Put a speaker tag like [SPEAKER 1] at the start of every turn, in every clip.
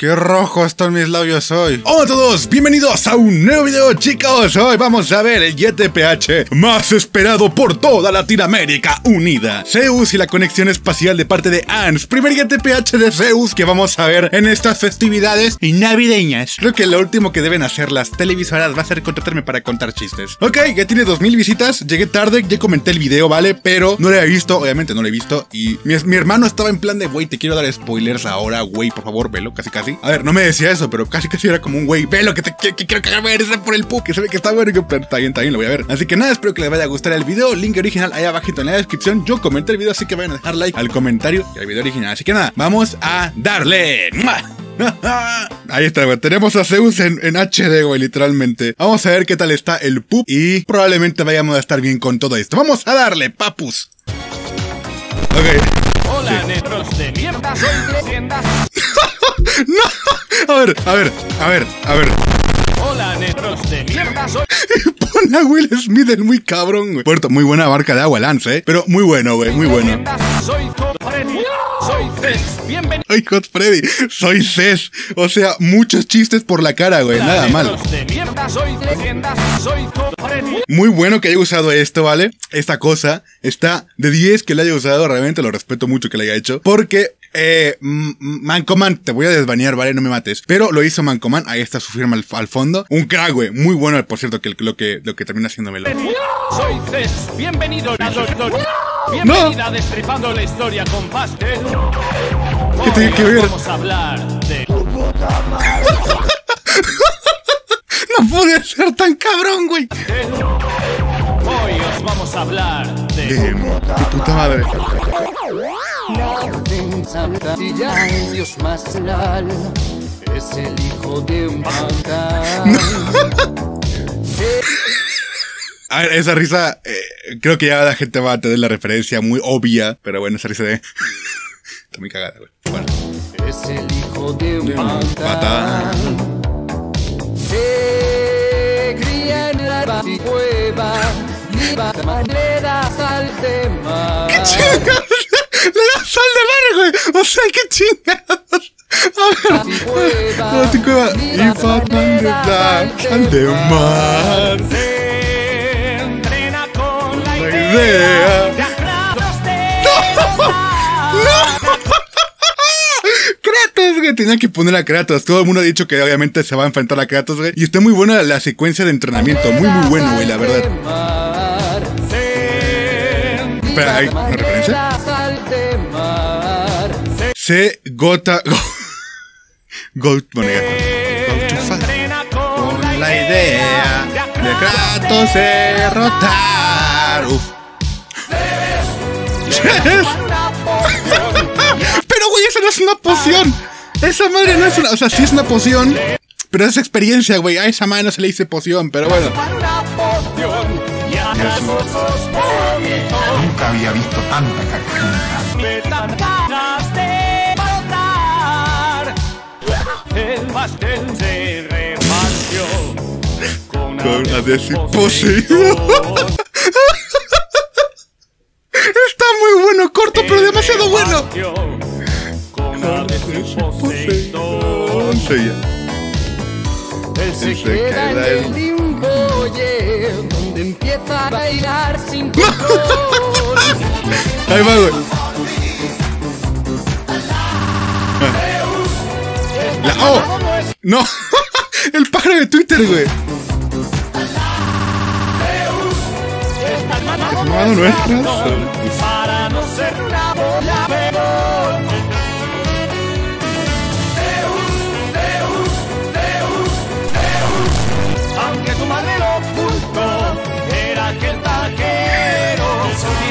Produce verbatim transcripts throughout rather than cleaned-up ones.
[SPEAKER 1] ¡Qué rojos están mis labios hoy! Hola a todos, bienvenidos a un nuevo video, chicos. Hoy vamos a ver el Y T P H más esperado por toda Latinoamérica unida. Zeus y la conexión espacial de parte de ANS. Primer Y T P H de Zeus que vamos a ver en estas festividades navideñas. Creo que lo último que deben hacer las televisoras va a ser contratarme para contar chistes. Ok, ya tiene dos mil visitas, llegué tarde, ya comenté el video, ¿vale? Pero no lo he visto, obviamente no lo he visto. Y mi, mi hermano estaba en plan de, güey, te quiero dar spoilers ahora, güey, por favor, velo, casi casi. A ver, no me decía eso, pero casi casi era como un güey, velo, que, te, que, que quiero cagarme de por el pu, que se ve que está bueno y que está bien, está bien, lo voy a ver. Así que nada, espero que les vaya a gustar el video. Link original ahí abajito en la descripción. Yo comenté el video, así que vayan a dejar like al comentario y al video original. Así que nada, vamos a darle. Ahí está, güey. Tenemos a Zeus en, en H D, güey, literalmente. Vamos a ver qué tal está el pup y probablemente vayamos a estar bien con todo esto. Vamos a darle, papus. Ok.
[SPEAKER 2] Hola, negros de mierda, soy leyendas.
[SPEAKER 1] No, a ver, a ver, a ver, a ver.
[SPEAKER 2] Hola, negros de mierda, soy...
[SPEAKER 1] Pon a Will Smith el muy cabrón, güey. Puerto, muy buena barca de agua, Lance, eh. Pero muy bueno, güey, muy bueno.
[SPEAKER 2] Soy Godfrey, soy Cés, bienvenido.
[SPEAKER 1] Soy Godfrey, soy Cés. O sea, muchos chistes por la cara, güey, nada mal.
[SPEAKER 2] De mierda, soy leyendas, soy Godfrey.
[SPEAKER 1] Muy bueno que haya usado esto, ¿vale? Esta cosa está de diez que le haya usado, realmente lo respeto mucho que le haya hecho. Porque... Eh, Mancoman, te voy a desbanear, ¿vale? No me mates. Pero lo hizo Mancoman, ahí está su firma al, al fondo. Un crack, güey, muy bueno, por cierto, que lo que, lo que termina haciéndomelo.
[SPEAKER 2] Soy Cés, bienvenido a Doctor. Bienvenida a Destripando la Historia con Pastel.
[SPEAKER 1] ¿Qué tiene que ver?
[SPEAKER 2] Vamos a hablar de...
[SPEAKER 1] No puede ser tan cabrón, güey.
[SPEAKER 2] Hoy os vamos a hablar de...
[SPEAKER 1] De... de puta madre.
[SPEAKER 3] Dios más leal es el hijo de un banca.
[SPEAKER 1] A ver, esa risa, eh, creo que ya la gente va a tener la referencia muy obvia, pero bueno, esa risa de... Está muy cagada, güey. Bueno.
[SPEAKER 3] Es el hijo de un
[SPEAKER 1] Patán.
[SPEAKER 3] Se cría en la cueva y va le das al tema.
[SPEAKER 1] ¡Qué chingados! ¡Le das sal de mar, güey! O sea, qué chingados. A ver. La cueva y Batman le da sal de mar.
[SPEAKER 2] Se entrena con la
[SPEAKER 1] idea.
[SPEAKER 2] ¡No!
[SPEAKER 1] ¡No! Kratos, güey, tenía que poner a Kratos. Todo el mundo ha dicho que obviamente se va a enfrentar a Kratos, güey. Y está muy buena la secuencia de entrenamiento. Muy, muy bueno, güey, la verdad. Espera, ¿hay una referencia? Se gota... Go... Bueno, ya. Con la idea de Kratos derrotar. Uf. Pero, güey, esa no es una poción. Esa madre no es una... O sea, sí es una poción, pero es experiencia, güey. A esa madre no se le dice poción, pero bueno.
[SPEAKER 4] Nunca había visto tanta carcajada.
[SPEAKER 2] El pastel se repartió con
[SPEAKER 1] una poseído. Está muy bueno, corto, pero demasiado bueno.
[SPEAKER 3] Él se queda en el limbo, oye, donde empieza a bailar sin control.
[SPEAKER 1] Ahí va, güey. La, ¡oh! ¡No! El pájaro de Twitter, güey. Hermano nuestro.
[SPEAKER 2] Para no ser una bola peor. Zeus, Zeus, Zeus. Aunque tu madre lo ocultó, era aquel taquero.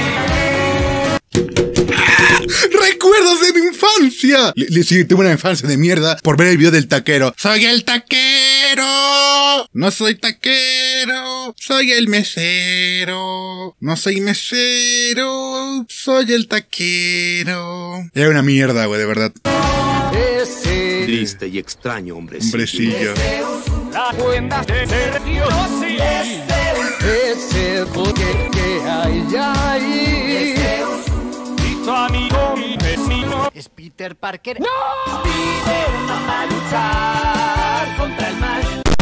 [SPEAKER 1] ¡Recuerdos de mi infancia! Le, le, sí, tuve una infancia de mierda por ver el video del taquero. ¡Soy el taquero! No soy taquero, soy el mesero. No soy mesero, soy el taquero. Era una mierda, güey, de verdad.
[SPEAKER 3] Ese
[SPEAKER 5] triste y extraño hombrecillo.
[SPEAKER 1] Hombrecillo.
[SPEAKER 2] La cuenta de ser Dios y
[SPEAKER 3] ese porque que hay ahí.
[SPEAKER 2] Y tu amigo y vecino
[SPEAKER 3] Es Peter Parker.
[SPEAKER 2] ¡No!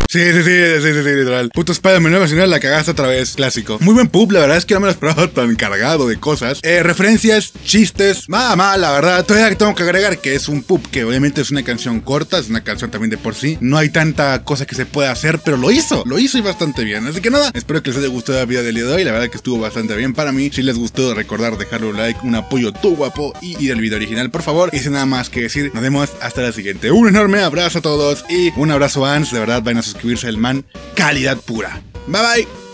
[SPEAKER 1] Sí, sí, sí, sí, sí, sí, literal. Puto Spider-Man nueva señora, la cagaste otra vez. Clásico. Muy buen pub, la verdad es que no me lo esperaba tan cargado de cosas. Eh, referencias, chistes, nada mal, la verdad. Todavía tengo que agregar que es un pub que obviamente es una canción corta, es una canción también de por sí. No hay tanta cosa que se pueda hacer, pero lo hizo, lo hizo y bastante bien. Así que nada, espero que les haya gustado el video del día de hoy. La verdad que estuvo bastante bien para mí. Si les gustó, recordar dejarle un like, un apoyo todo guapo y ir al video original, por favor. Y sin nada más que decir, nos vemos hasta la siguiente. Un enorme abrazo a todos y un abrazo a Ans, de verdad, vayan a suscribirse al man, calidad pura. Bye bye.